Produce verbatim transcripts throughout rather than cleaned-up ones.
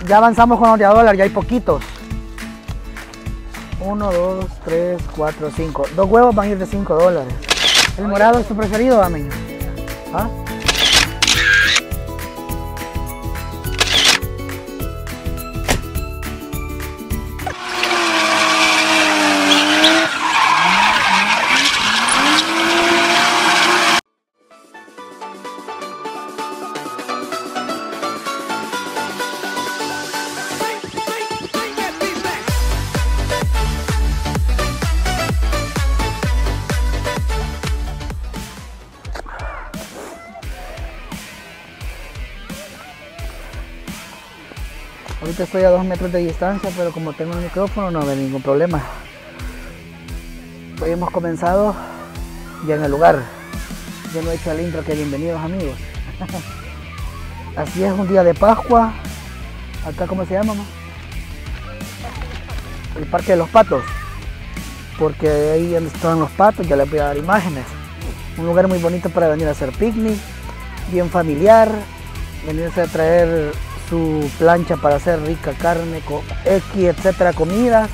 Ya avanzamos con los de a dólar, ya hay poquitos. uno, dos, tres, cuatro, cinco. Dos huevos van a ir de cinco dólares. ¿El morado es tu preferido, amigo? ¿Ah? Ahorita estoy a dos metros de distancia, pero como tengo el micrófono no hay ningún problema. Hoy hemos comenzado ya en el lugar. Ya no he hecho el intro que bienvenidos amigos. Así es, un día de Pascua. Acá, ¿cómo se llama, mamá? El Parque de los Patos. Porque ahí donde están los patos, ya les voy a dar imágenes. Un lugar muy bonito para venir a hacer picnic, bien venirse a traer su plancha para hacer rica carne, X, etcétera, comidas.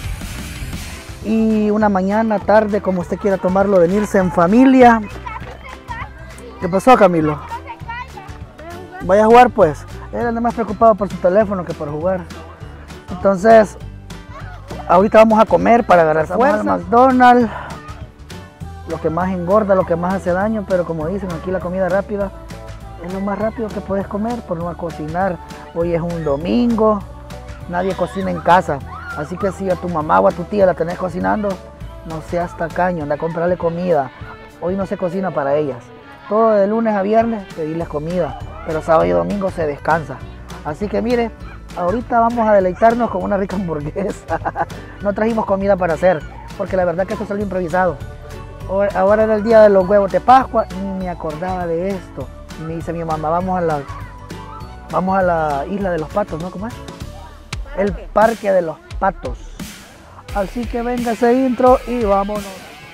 Y una mañana, tarde, como usted quiera tomarlo, venirse en familia. ¿Qué pasó, Camilo? Vaya a jugar, pues. Él anda más preocupado por su teléfono que por jugar. Entonces, ahorita vamos a comer para agarrar fuerza. Vamos al McDonald's. Lo que más engorda, lo que más hace daño, pero como dicen aquí, la comida rápida es lo más rápido que puedes comer por no cocinar. Hoy es un domingo, nadie cocina en casa, así que si a tu mamá o a tu tía la tenés cocinando, no seas tacaño, anda a comprarle comida. Hoy no se cocina para ellas. Todo de lunes a viernes pedirles comida, pero sábado y domingo se descansa. Así que mire, ahorita vamos a deleitarnos con una rica hamburguesa. No trajimos comida para hacer, porque la verdad que esto salió improvisado. Ahora era el día de los huevos de Pascua, ni me acordaba de esto. Y me dice mi mamá, vamos a la, vamos a la isla de los patos, ¿no? ¿Cómo es? El Parque de los Patos. Así que venga ese intro y vámonos.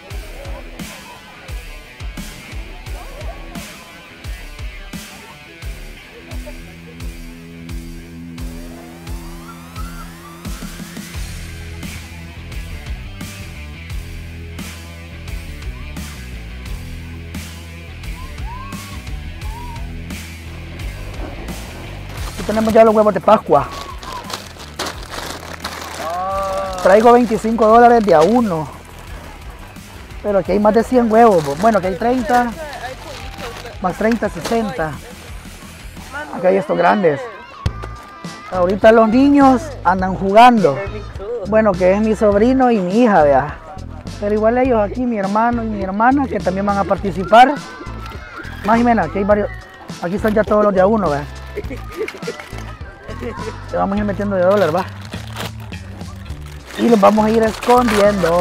Tenemos ya los huevos de Pascua. Traigo veinticinco dólares de a uno. Pero aquí hay más de cien huevos. Bueno, aquí hay treinta. Más treinta, sesenta. Aquí hay estos grandes. Ahorita los niños andan jugando. Bueno, que es mi sobrino y mi hija, vea. Pero igual ellos aquí, mi hermano y mi hermana, que también van a participar. Más Jimena, aquí hay varios. Aquí están ya todos los de a uno, vea. Le vamos a ir metiendo de dólar, va. Y los vamos a ir escondiendo.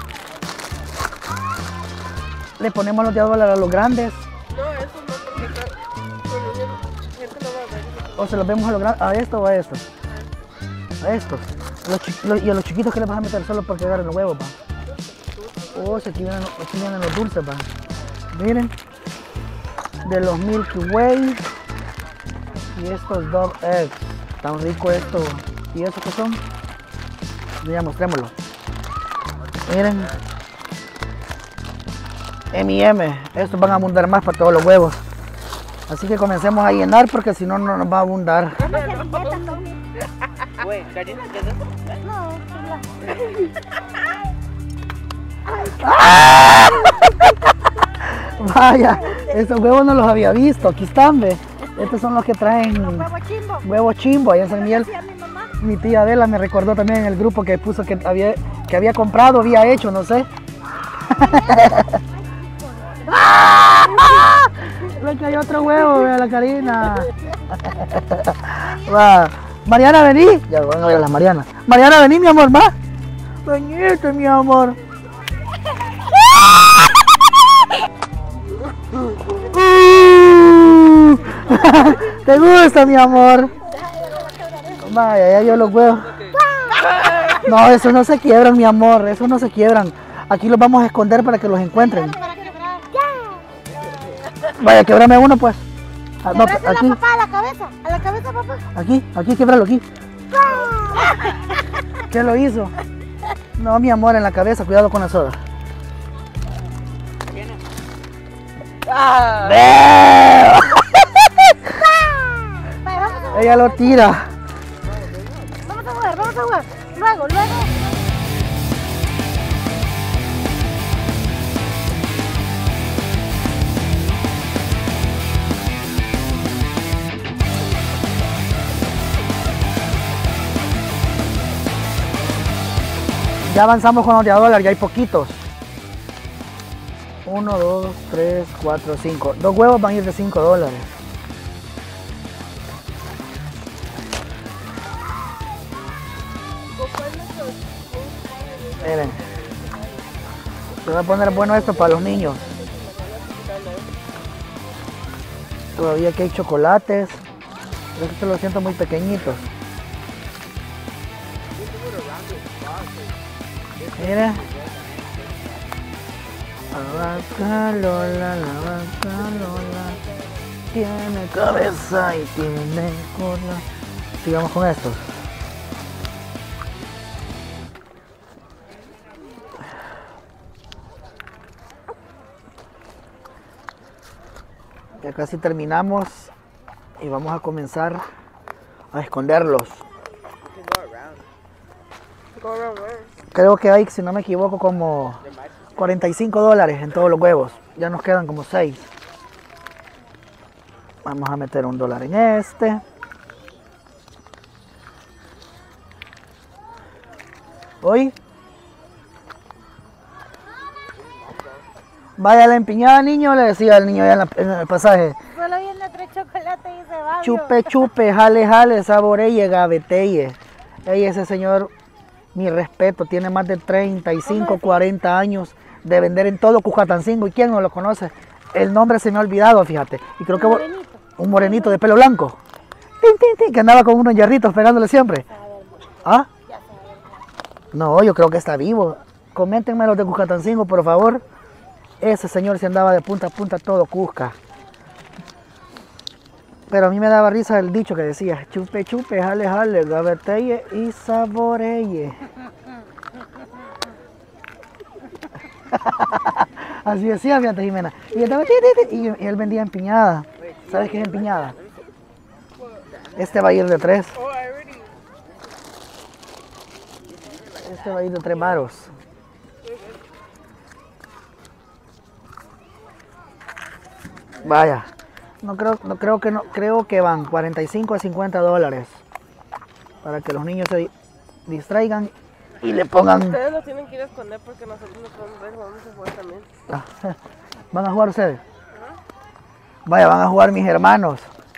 Le ponemos los de a dólar a los grandes. No, eso no, porque gente lo va a ver. O se los vemos a los grandes, a esto o a esto. A estos. Los, los, y a los chiquitos que les vas a meter solo porque agarren los huevos, va. Oh, si aquí vienen, aquí vienen los dulces, va. Miren. De los Milky Way. Y estos Dog Eggs, tan rico esto. ¿Y eso qué son? Ya mostrémoslo. Miren. eme y eme, estos van a abundar más para todos los huevos. Así que comencemos a llenar porque si no, no nos va a abundar. Vaya, estos huevos no los había visto, aquí están, ve. Estos son los que traen huevo chimbo, huevo chimbo allá en San Miguel. Mi tía Adela me recordó también en el grupo que puso que había, que había comprado, había hecho, no sé. Le cayó otro huevo, vea la Karina. Va. Mariana, vení. Ya van a ver a las Marianas. Mariana, vení, mi amor, va. Venite, mi amor. ¿Te gusta, mi amor? Vaya, ya yo los huevos. No, esos no se quiebran, mi amor. Esos no se quiebran. Aquí los vamos a esconder para que los encuentren. Vaya, quebrame uno, pues. Ah, no, aquí. cabeza, a la cabeza, papá. Aquí, aquí, quiebralo aquí. ¿Qué lo hizo? No, mi amor, en la cabeza, cuidado con la soda. Ah. Vaya, vamos a jugar. Ella lo tira. Vamos a jugar, vamos a jugar. Luego, luego. Ya avanzamos con los de a dólar, ya hay poquitos. Uno, dos, tres, cuatro, cinco. Dos huevos van a ir de cinco dólares. Miren. Se va a poner bueno esto para los niños. Todavía aquí hay chocolates. Pero estos los siento muy pequeñitos. Mira. La vaca Lola, la vaca Lola tiene cabeza y tiene cola. Sigamos con estos. Ya casi terminamos y vamos a comenzar a esconderlos. Creo que hay, si no me equivoco, como cuarenta y cinco dólares en todos los huevos. Ya nos quedan como seis. Vamos a meter un dólar en este. Hoy. Vaya a la empiñada, niño, le decía al niño ya en, la, en el pasaje. Solo viene tres chocolates y se va. Chupe, chupe, jale, jale, saboreye, gaveteye. Ey, ese señor, mi respeto, tiene más de treinta y cinco, cuarenta años de vender en todo Cuscatancingo. ¿Y quién no lo conoce? El nombre se me ha olvidado, fíjate. Y creo que Un morenito. un morenito de pelo blanco. Tin, tin, tin, que andaba con unos hierritos pegándole siempre. ¿Ah? No, yo creo que está vivo. Coméntenme los de Cuscatancingo, por favor. Ese señor se andaba de punta a punta todo Cusca. Pero a mí me daba risa el dicho que decía, chupe, chupe, jale, jale, gaveteye y saboreye. Así decía, fíjate, Jimena. Y él, y él vendía empiñada. ¿Sabes qué es empiñada? Este va a ir de tres. Este va a ir de tres varos. Vaya, no creo, no creo que no, creo que van cuarenta y cinco a cincuenta dólares para que los niños se distraigan y le pongan. Ustedes lo tienen que ir a esconder porque nosotros no podemos ver, vamos a jugar también. ¿Van a jugar ustedes? Vaya, van a jugar mis hermanos.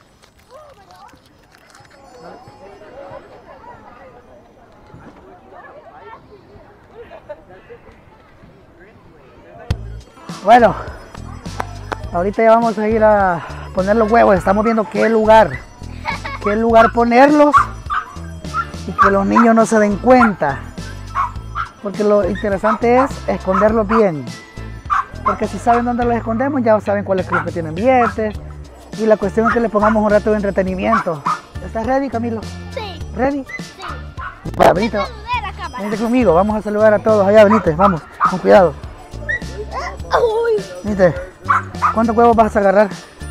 Bueno. Ahorita ya vamos a ir a poner los huevos. Estamos viendo qué lugar, qué lugar ponerlos y que los niños no se den cuenta. Porque lo interesante es esconderlos bien. Porque si saben dónde los escondemos, ya saben cuáles clubes que tienen billetes. Y la cuestión es que le pongamos un rato de entretenimiento. ¿Estás ready, Camilo? Sí. ¿Ready? Sí. Vaya, venite, venite conmigo. Vamos a saludar a todos allá. Venite, vamos, con cuidado. Uy. Venite. ¿Cuántos huevos vas a agarrar?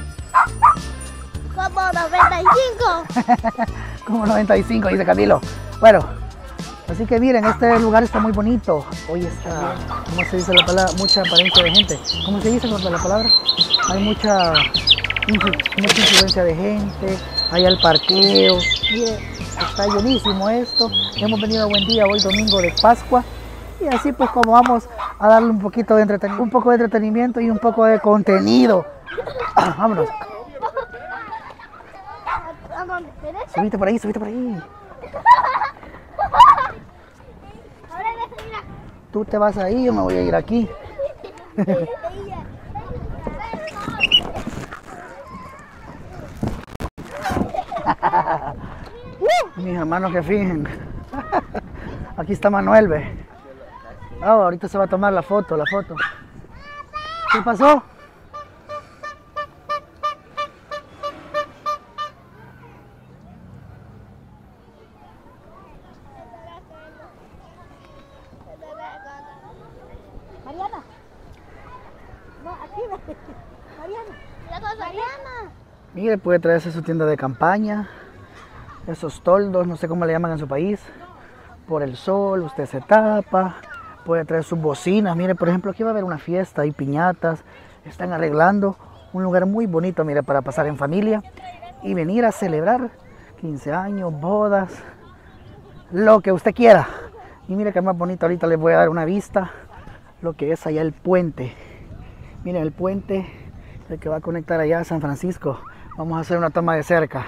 Como noventa y cinco. Como noventa y cinco, dice Camilo. Bueno, así que miren, este lugar está muy bonito. Hoy está, ¿cómo se dice la palabra? Mucha apariencia de gente. ¿Cómo se dice con la palabra? Hay mucha, mucha influencia de gente. Hay el parqueo. Miren, está llenísimo esto. Hemos venido a buen día hoy, domingo de Pascua. Y así pues como vamos a darle un poquito de entretenimiento, un poco de entretenimiento y un poco de contenido. Ah, vámonos. Subite por ahí, subite por ahí. Tú te vas ahí, yo me voy a ir aquí. Mis hermanos que fingen. Aquí está Manuel, ve. Oh, ahorita se va a tomar la foto, la foto. ¿Qué pasó? Mire, puede traerse su tienda de campaña, esos toldos, no sé cómo le llaman en su país. Por el sol, usted se tapa, puede traer sus bocinas. Mire, por ejemplo, aquí va a haber una fiesta, hay piñatas, están arreglando un lugar muy bonito, mire, para pasar en familia y venir a celebrar quince años, bodas, lo que usted quiera. Y mire que más bonito, ahorita les voy a dar una vista, lo que es allá el puente. Miren el puente, el que va a conectar allá a San Francisco. Vamos a hacer una toma de cerca.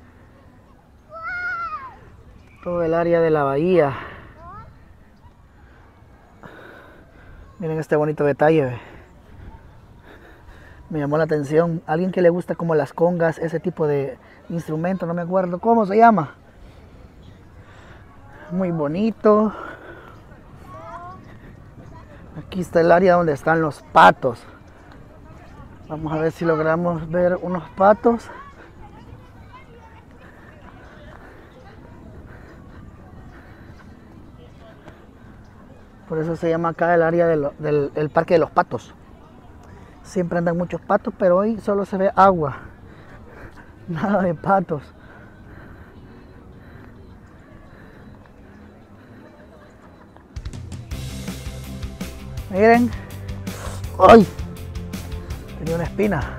Todo el área de la bahía. Miren este bonito detalle. ¿Ve? Me llamó la atención. Alguien que le gusta como las congas, ese tipo de instrumento, no me acuerdo cómo se llama. Muy bonito. Aquí está el área donde están los patos. Vamos a ver si logramos ver unos patos. Por eso se llama acá el área de lo, del el parque de los patos. Siempre andan muchos patos, pero hoy solo se ve agua. Nada de patos. Miren. ¡Ay! Tenía una espina.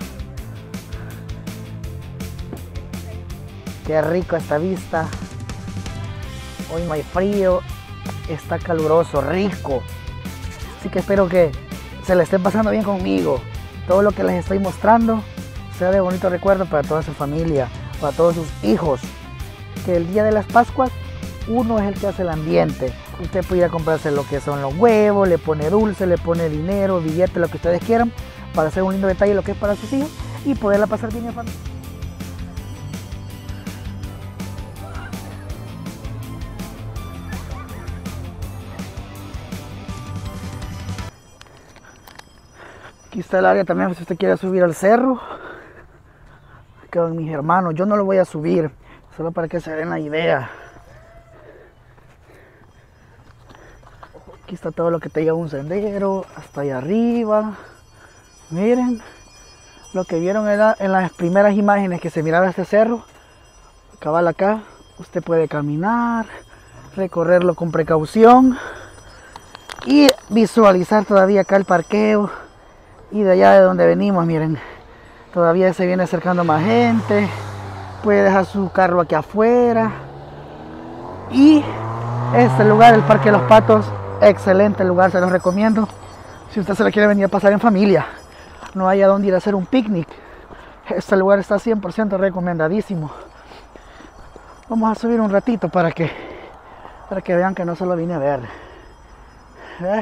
Qué rico esta vista. Hoy no hay frío. Está caluroso, rico. Así que espero que se le estén pasando bien conmigo. Todo lo que les estoy mostrando sea de bonito recuerdo para toda su familia, para todos sus hijos. Que el día de las Pascuas uno es el que hace el ambiente. Usted puede ir a comprarse lo que son los huevos, le pone dulce, le pone dinero, billetes, lo que ustedes quieran, para hacer un lindo detalle lo que es para sus hijos y poderla pasar bien en familia. Aquí está el área también, si usted quiere subir al cerro. Aquí van mis hermanos, yo no lo voy a subir, solo para que se den la idea. Aquí está todo lo que te lleva un sendero, hasta allá arriba. Miren, lo que vieron era en las primeras imágenes que se miraba este cerro. Cabal acá, usted puede caminar, recorrerlo con precaución y visualizar todavía acá el parqueo. Y de allá de donde venimos, miren, todavía se viene acercando más gente. Puede dejar su carro aquí afuera. Y este lugar, el Parque de los Patos, excelente lugar, se los recomiendo. Si usted se lo quiere venir a pasar en familia, no hay a dónde ir a hacer un picnic, este lugar está cien por ciento recomendadísimo. Vamos a subir un ratito para que, para que vean que no solo vine a ver. ¿Eh?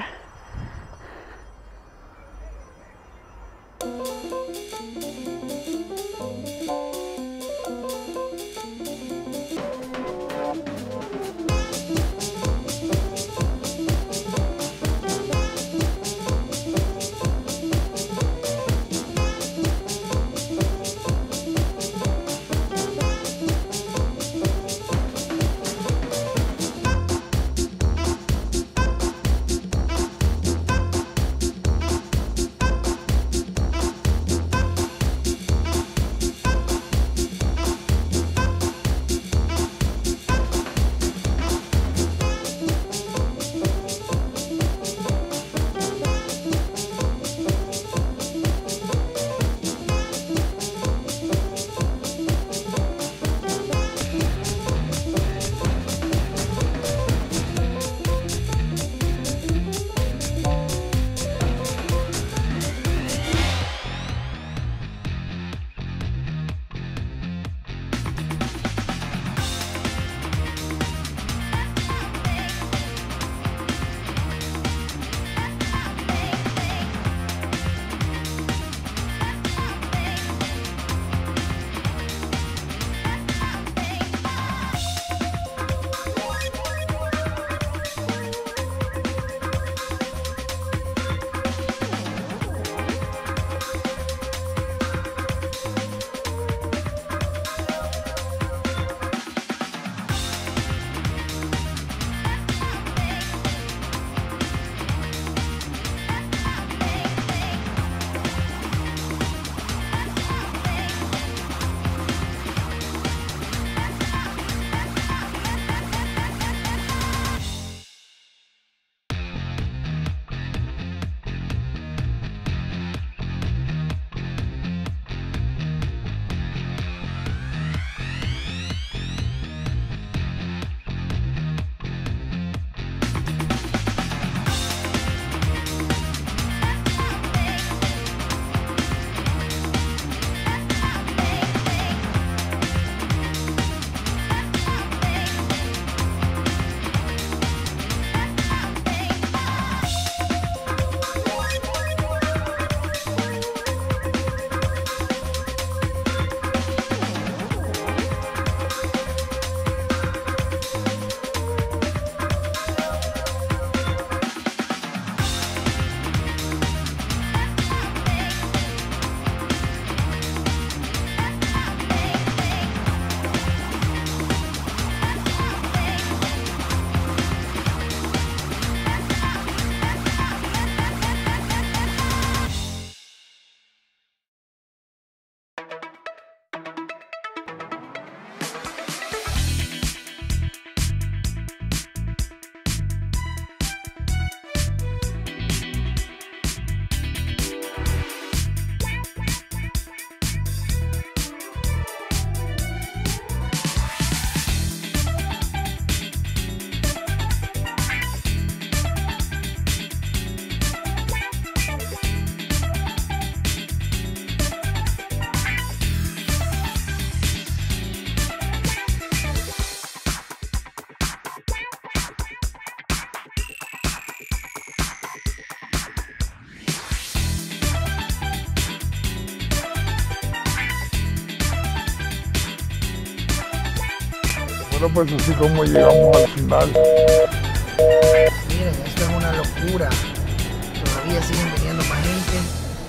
Bueno, pues así como llegamos al final. Miren, esto es una locura. Todavía siguen viniendo más gente.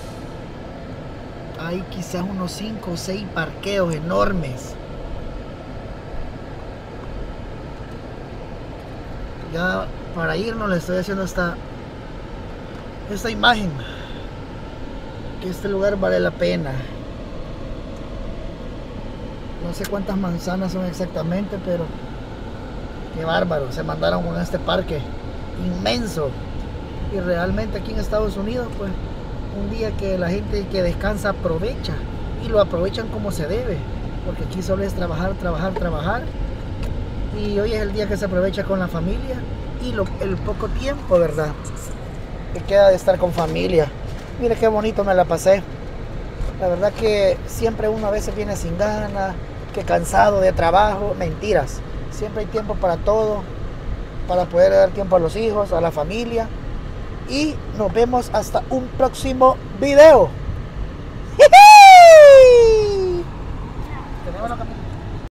Hay quizás unos cinco o seis parqueos enormes. Ya para irnos les estoy haciendo esta esta imagen, que este lugar vale la pena. No sé cuántas manzanas son exactamente, pero qué bárbaro, se mandaron con este parque inmenso. Y realmente aquí en Estados Unidos, pues un día que la gente que descansa aprovecha, y lo aprovechan como se debe, porque aquí solo es trabajar, trabajar, trabajar. Y hoy es el día que se aprovecha con la familia y lo, el poco tiempo, ¿verdad?, que queda de estar con familia. Mire qué bonito me la pasé. La verdad que siempre uno a veces viene sin ganas, que cansado de trabajo. Mentiras, siempre hay tiempo para todo, para poder dar tiempo a los hijos, a la familia. Y nos vemos hasta un próximo video.